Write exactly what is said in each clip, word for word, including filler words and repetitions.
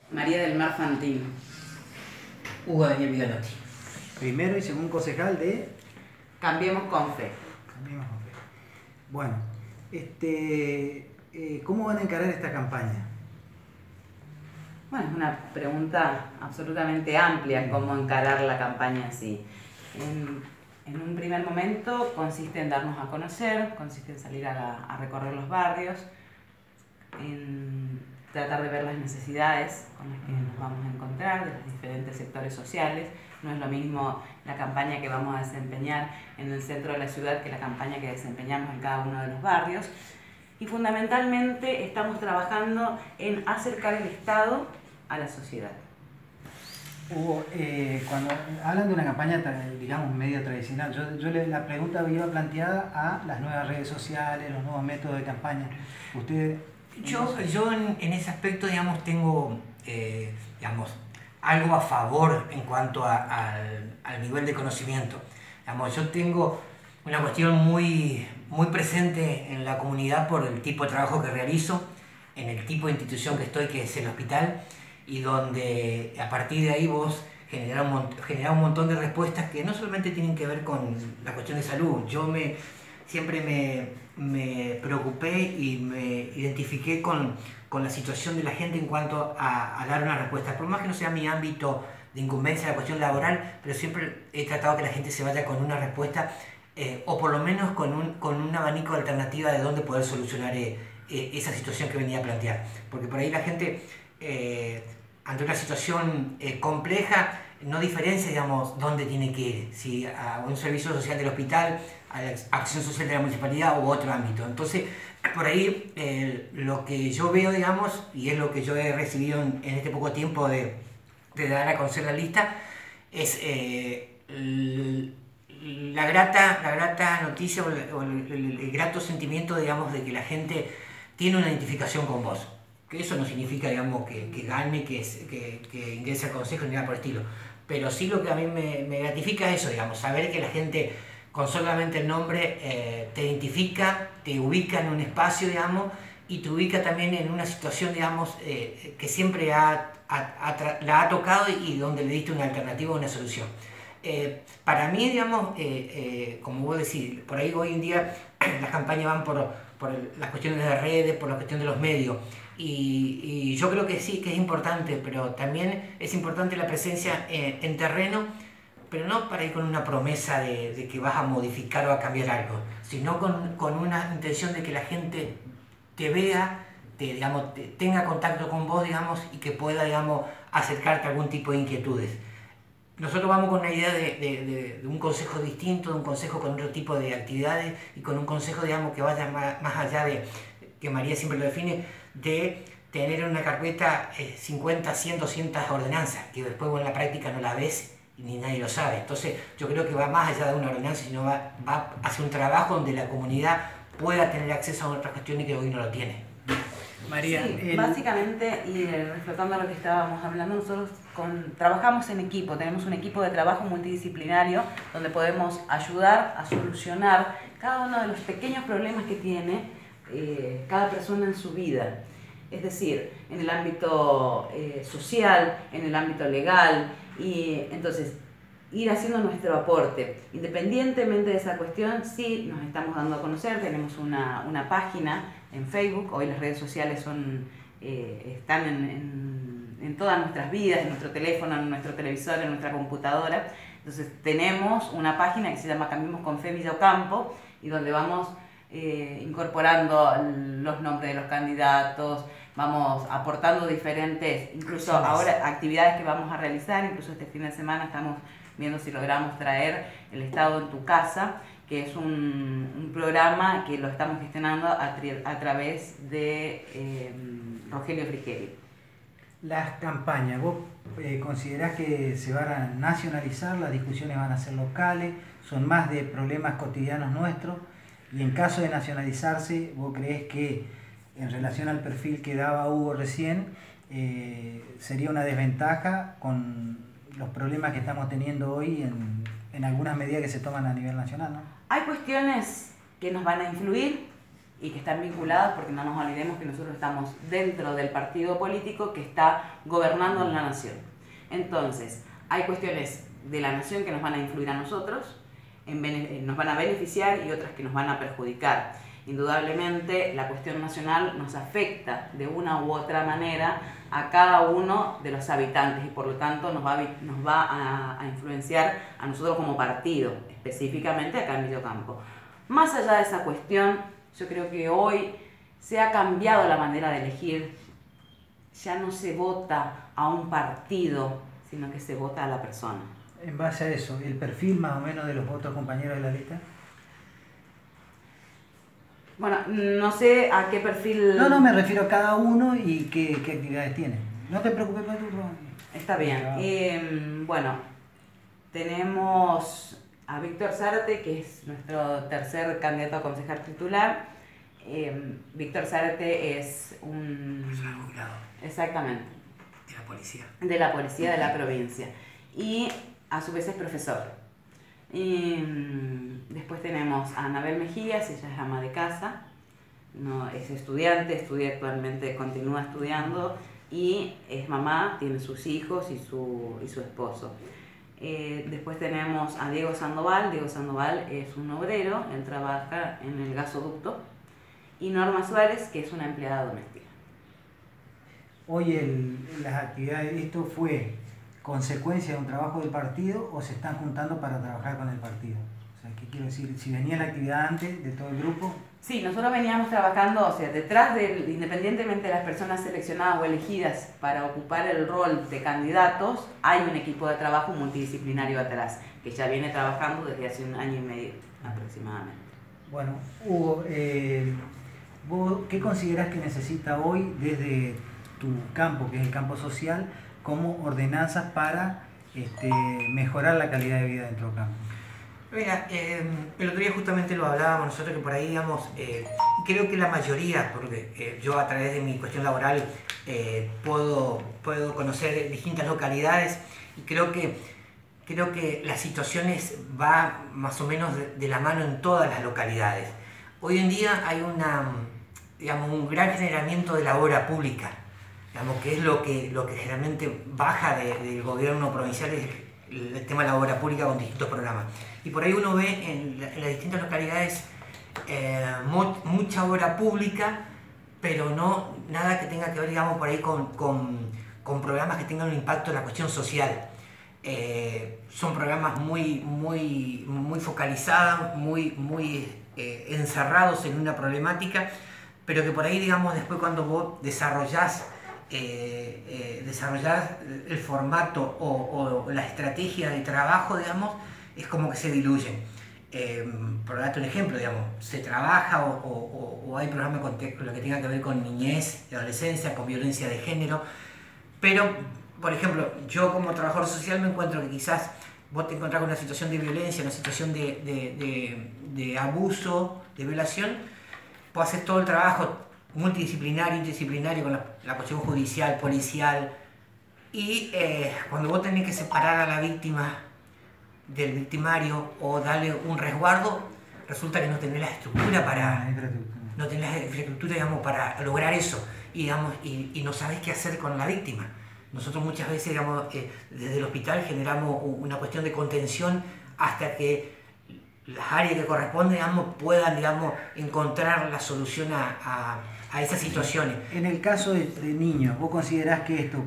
María del Mar Fantino. Hugo Daniel Viganotti. Primero y segundo concejal de Cambiemos con Fe. Cambiemos con Fe. Bueno, este, eh, ¿cómo van a encarar esta campaña? Bueno, es una pregunta absolutamente amplia, cómo encarar la campaña en sí. En, en un primer momento consiste en darnos a conocer, consiste en salir a, la, a recorrer los barrios, en tratar de ver las necesidades con las que nos vamos a encontrar de los diferentes sectores sociales. No es lo mismo la campaña que vamos a desempeñar en el centro de la ciudad que la campaña que desempeñamos en cada uno de los barrios. Y fundamentalmente estamos trabajando en acercar el Estado a la sociedad. Hugo, eh, cuando hablan de una campaña, digamos, medio tradicional, yo, yo le, la pregunta iba planteada a las nuevas redes sociales, los nuevos métodos de campaña. Usted... Yo, yo en, en ese aspecto, digamos, tengo, eh, digamos, algo a favor en cuanto a, a, al nivel de conocimiento. Digamos, yo tengo una cuestión muy, muy presente en la comunidad por el tipo de trabajo que realizo, en el tipo de institución que estoy, que es el hospital, y donde a partir de ahí vos generás un, generás un montón de respuestas que no solamente tienen que ver con la cuestión de salud. Yo me, siempre me, me preocupé y me identifiqué con, con la situación de la gente en cuanto a, a dar una respuesta. Por más que no sea mi ámbito de incumbencia la cuestión laboral, pero siempre he tratado que la gente se vaya con una respuesta eh, o por lo menos con un, con un abanico de alternativa de dónde poder solucionar eh, eh, esa situación que venía a plantear. Porque por ahí la gente... Eh, ante una situación eh, compleja, no diferencia, digamos, dónde tiene que ir, si a un servicio social del hospital, a la acción social de la municipalidad u otro ámbito. Entonces, por ahí, eh, lo que yo veo, digamos, y es lo que yo he recibido en, en este poco tiempo de, de dar a conocer la lista, es eh, la, grata, la grata noticia o, el, o el, el, el grato sentimiento, digamos, de que la gente tiene una identificación con vos. Que eso no significa, digamos, que, que gane, que, que, que ingrese al consejo ni nada por el estilo. Pero sí lo que a mí me, me gratifica es eso, digamos, saber que la gente con solamente el nombre eh, te identifica, te ubica en un espacio, digamos, y te ubica también en una situación, digamos, eh, que siempre ha, ha, ha, la ha tocado y donde le diste una alternativa o una solución. Eh, para mí, digamos, eh, eh, como vos decís, por ahí hoy en día las campañas van por, por las cuestiones de redes, por la cuestión de los medios. Y, y yo creo que sí, que es importante, pero también es importante la presencia en, en terreno, pero no para ir con una promesa de, de que vas a modificar o a cambiar algo, sino con, con una intención de que la gente te vea, te, digamos, te, tenga contacto con vos, digamos, y que pueda, digamos, acercarte a algún tipo de inquietudes. Nosotros vamos con una idea de, de, de, de un consejo distinto, de un consejo con otro tipo de actividades y con un consejo, digamos, que vaya más, más allá de, que María siempre lo define, de tener en una carpeta eh, cincuenta, cien, doscientas ordenanzas, que después vos en la práctica no la ves ni nadie lo sabe. Entonces yo creo que va más allá de una ordenanza, sino va, va hacia un trabajo donde la comunidad pueda tener acceso a otras cuestiones que hoy no lo tiene. María, sí, el... básicamente, y reflotando lo que estábamos hablando, nosotros con, trabajamos en equipo, tenemos un equipo de trabajo multidisciplinario donde podemos ayudar a solucionar cada uno de los pequeños problemas que tiene eh, cada persona en su vida. Es decir, en el ámbito eh, social, en el ámbito legal, y entonces ir haciendo nuestro aporte. Independientemente de esa cuestión, sí nos estamos dando a conocer, tenemos una, una página en Facebook, hoy las redes sociales son, eh, están en, en, en todas nuestras vidas, en nuestro teléfono, en nuestro televisor, en nuestra computadora. Entonces tenemos una página que se llama Cambiemos con Fe Villa Ocampo, y donde vamos eh, incorporando los nombres de los candidatos, vamos aportando diferentes, incluso ahora actividades que vamos a realizar, incluso este fin de semana estamos viendo si logramos traer el Estado en tu casa, que es un, un programa que lo estamos gestionando a, a través de eh, Rogelio Frigerio. Las campañas, ¿vos eh, considerás que se van a nacionalizar, las discusiones van a ser locales, son más de problemas cotidianos nuestros? Y en caso de nacionalizarse, ¿vos creés que en relación al perfil que daba Hugo recién, eh, sería una desventaja con los problemas que estamos teniendo hoy en, en algunas medidas que se toman a nivel nacional, ¿no? Hay cuestiones que nos van a influir y que están vinculadas, porque no nos olvidemos que nosotros estamos dentro del partido político que está gobernando en la nación. Entonces, hay cuestiones de la nación que nos van a influir a nosotros, en, nos van a beneficiar y otras que nos van a perjudicar. Indudablemente, la cuestión nacional nos afecta de una u otra manera a cada uno de los habitantes y por lo tanto nos va, a, nos va a, a influenciar a nosotros como partido, específicamente acá en Mediocampo. Más allá de esa cuestión, yo creo que hoy se ha cambiado la manera de elegir. Ya no se vota a un partido, sino que se vota a la persona. En base a eso, ¿el perfil más o menos de los otros compañeros de la lista? Bueno, no sé a qué perfil... No, no, me refiero a cada uno y qué, qué actividades tiene. No te preocupes por tu trabajo. Está bien. Eh, bueno, tenemos a Víctor Zárate, que es nuestro tercer candidato a concejal titular. Eh, Víctor Zárate es un... Personal jubilado. Exactamente. De la policía. De la policía de la provincia. Y a su vez es profesor. Y después tenemos a Anabel Mejías, ella es ama de casa, no, es estudiante, estudia actualmente, continúa estudiando y es mamá, tiene sus hijos y su, y su esposo. Eh, después tenemos a Diego Sandoval. Diego Sandoval es un obrero, él trabaja en el gasoducto, y Norma Suárez, que es una empleada doméstica. Hoy el, las actividades, ¿esto fue consecuencia de un trabajo del partido o se están juntando para trabajar con el partido? O sea, ¿qué quiero decir? Si venía la actividad antes de todo el grupo... Sí, nosotros veníamos trabajando, o sea, detrás de, independientemente de las personas seleccionadas o elegidas para ocupar el rol de candidatos, hay un equipo de trabajo multidisciplinario atrás, que ya viene trabajando desde hace un año y medio aproximadamente. Bueno, Hugo, eh, ¿vos qué considerás que necesita hoy desde tu campo, que es el campo social, como ordenanzas para este, mejorar la calidad de vida dentro del campo? Mira, eh, el otro día justamente lo hablábamos nosotros, que por ahí, digamos, eh, creo que la mayoría, porque eh, yo a través de mi cuestión laboral eh, puedo, puedo conocer distintas localidades y creo que, creo que las situaciones va más o menos de, de la mano en todas las localidades. Hoy en día hay una, digamos, un gran generamiento de la obra pública, digamos, que es lo que, lo que generalmente baja de, del gobierno provincial, es el, el tema de la obra pública con distintos programas. Y por ahí uno ve en, la, en las distintas localidades eh, mu mucha obra pública, pero no nada que tenga que ver, digamos, por ahí con, con, con programas que tengan un impacto en la cuestión social. Eh, son programas muy, muy, muy focalizados, muy, muy eh, encerrados en una problemática, pero que por ahí, digamos, después cuando vos desarrollás Eh, eh, desarrollar el formato o, o la estrategia de trabajo, digamos, es como que se diluyen. Eh, por darte un ejemplo, digamos, se trabaja o, o, o hay programas con lo que tenga que ver con niñez y adolescencia, con violencia de género, pero, por ejemplo, yo como trabajador social me encuentro que quizás vos te encontrás con una situación de violencia, una situación de, de, de, de abuso, de violación, vos haces todo el trabajo multidisciplinario, interdisciplinario con la, la cuestión judicial, policial, y eh, cuando vos tenés que separar a la víctima del victimario o darle un resguardo, resulta que no tenés la estructura para no tenés la infraestructura, digamos, para lograr eso, y, digamos, y, y no sabés qué hacer con la víctima. Nosotros muchas veces, digamos, eh, desde el hospital generamos una cuestión de contención hasta que las áreas que corresponden, digamos, puedan, digamos, encontrar la solución a, a, a esas situaciones. En el caso de, de niños, ¿vos considerás que esto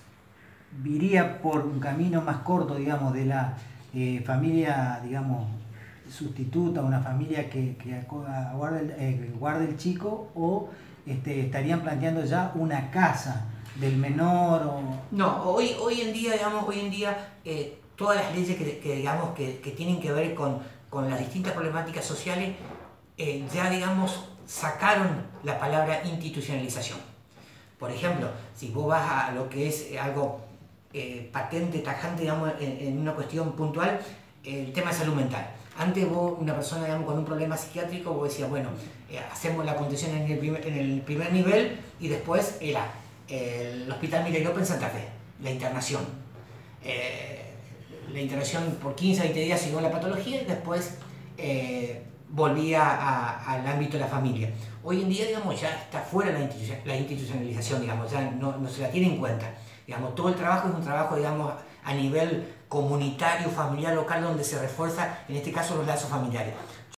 iría por un camino más corto, digamos, de la eh, familia, digamos, sustituta, una familia que, que guarde, el, eh, guarde el chico, o este, estarían planteando ya una casa del menor? O... No, hoy, hoy en día, digamos, hoy en día eh, todas las leyes que, que digamos, que, que tienen que ver con con las distintas problemáticas sociales, eh, ya, digamos, sacaron la palabra institucionalización. Por ejemplo, si vos vas a lo que es algo eh, patente, tajante, digamos, en, en una cuestión puntual, eh, el tema de salud mental. Antes vos, una persona, digamos, con un problema psiquiátrico, vos decías, bueno, eh, hacemos la contención en el, primer, en el primer nivel y después era el Hospital Milagropa en Santa Fe, la internación. Eh, la internación por quince a veinte días según la patología y después eh, volvía a, al ámbito de la familia. Hoy en día, digamos, ya está fuera la, institu la institucionalización, digamos, ya no, no se la tiene en cuenta. Digamos, todo el trabajo es un trabajo, digamos, a nivel comunitario, familiar, local, donde se refuerza, en este caso, los lazos familiares.